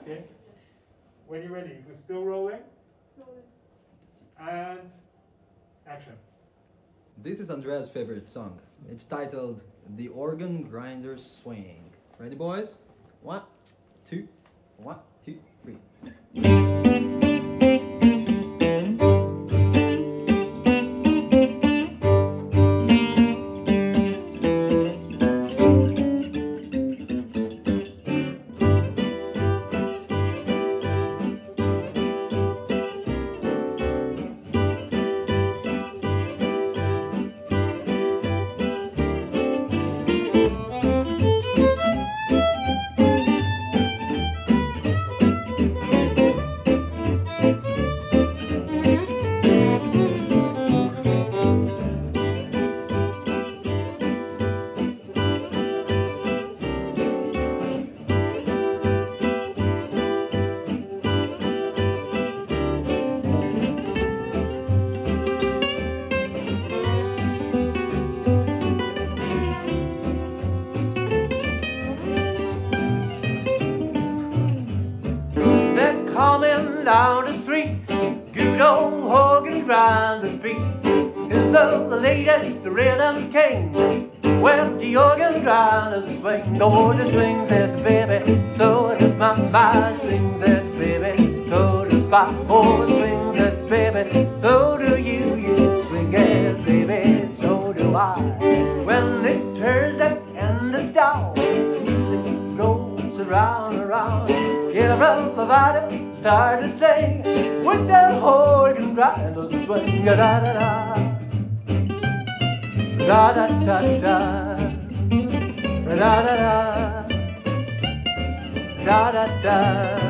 Okay. When you're ready, we're still rolling. And action. This is Andrea's favorite song. It's titled The Organ Grinder's Swing. Ready, boys? 1, 2, 1, 2, 3. Down the street, good old organ grinding beat is the latest rhythm king. When the organ grinders swing, oh, the swings that baby, so does my swings that baby, so does my oh, swings that baby, so do you swing it, baby, so do I. When it turns up and the down, music goes around, everybody start to sing with that organ grinder swing, da da da, da da da da, da da da, da da da.